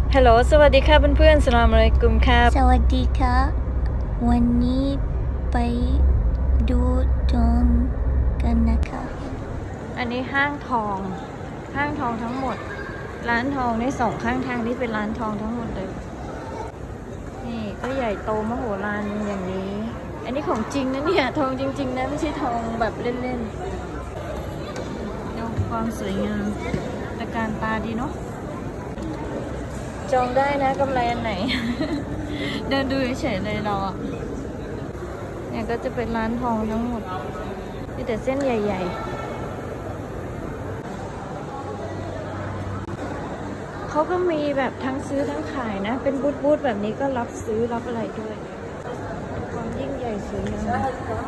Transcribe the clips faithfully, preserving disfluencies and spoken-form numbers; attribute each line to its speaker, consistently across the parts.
Speaker 1: ฮัลโหลสวัสดีค่ะเพื่อนๆสลามอะลัยกุมครับ
Speaker 2: สวัสดีค่ะวันนี้ไปดูทองกันนะคะ
Speaker 1: อันนี้ห้างทองห้างทองทั้งหมดร้านทองในสองข้างทางนี่เป็นร้านทองทั้งหมดเลยนี่ก็ใหญ่โตมโหฬารอย่างนี้อันนี้ของจริงนะเนี่ยทองจริงๆนะไม่ใช่ทองแบบเล่นๆดูความสวยงามตระการตาดีเนาะจองได้นะกำไรอันไหน เดินดูเฉยๆเลยเราอ่ะเนี่ยก็จะเป็นร้านทองทั้งหมดมีแต่เส้นใหญ่ๆเขาก็มีแบบทั้งซื้อทั้งขายนะเป็นบูธๆแบบนี้ก็รับซื้อรับอะไรด้วยความยิ่งใหญ่สวยงาม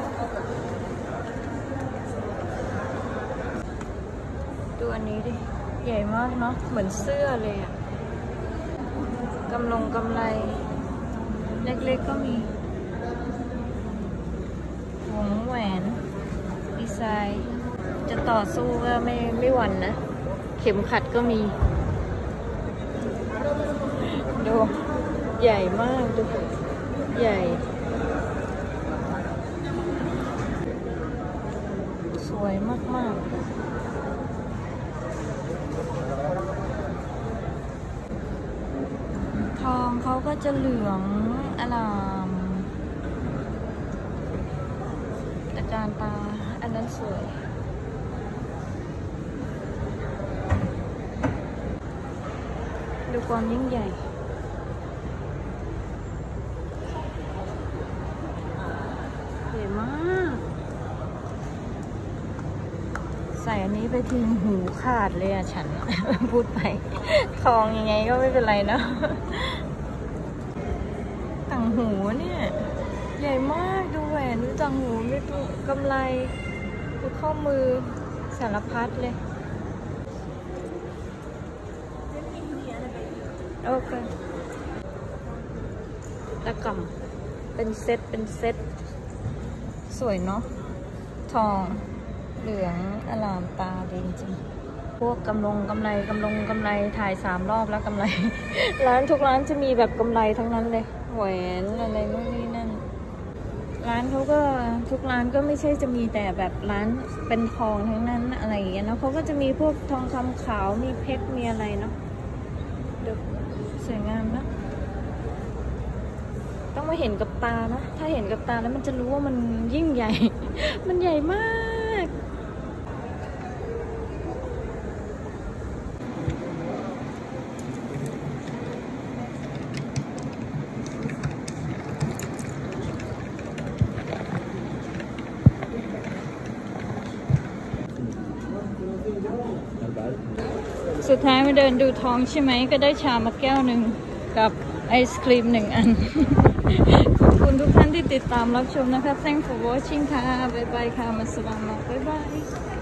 Speaker 1: ดูอันนี้ดิใหญ่มากเนาะเหมือนเสื้อเลยอะกำลงกำไรเล็กๆก็มีวงแหวนดีไซน์จะต่อสู้ก็ไม่ไม่หวั่นนะเข็มขัดก็มีดูใหญ่มากดูใหญ่สวยมากๆทองเขาก็จะเหลืองอลามตระการตาอันนั้นสวยดูความยิ่งใหญ่สวยมากใส่อันนี้ไปทีหูขาดเลยอะฉัน พูดไปทองยังไงก็ไม่เป็นไรนะต่างหูเนี่ยใหญ่มากดูแหวนดูต่างหูไม่ดูกำไรดูข้อมือสารพัดเลยโอเคตะกำเป็นเซตเป็นเซตสวยเนาะทองเหลืองอลามตาดีจริงพวกกำลงกำไรกำลงกำไรถ่ายสามรอบแล้วกำไร ร้านทุกร้านจะมีแบบกำไรทั้งนั้นเลยแหวนอะไรนู่นนี่นั่นร้านเขาก็ทุกร้านก็ไม่ใช่จะมีแต่แบบร้านเป็นทองทั้งนั้นอะไรอย่างเงี้ยเนาะเขาก็จะมีพวกทองคำขาวมีเพชรมีอะไรเนาะดูสวยงามนะต้องมาเห็นกับตานะถ้าเห็นกับตาแล้วมันจะรู้ว่ามันยิ่งใหญ่ มันใหญ่มากสุดท้ายมาเดินดูทองใช่ไหมก็ได้ชามาแก้วหนึ่งกับไอศครีมหนึ่งอัน ขอบคุณทุกท่านที่ติดตามรับชมนะคะ Thanks for watching ค่ะบ๊ายบายค่ะมัสสลามะบ๊ายบาย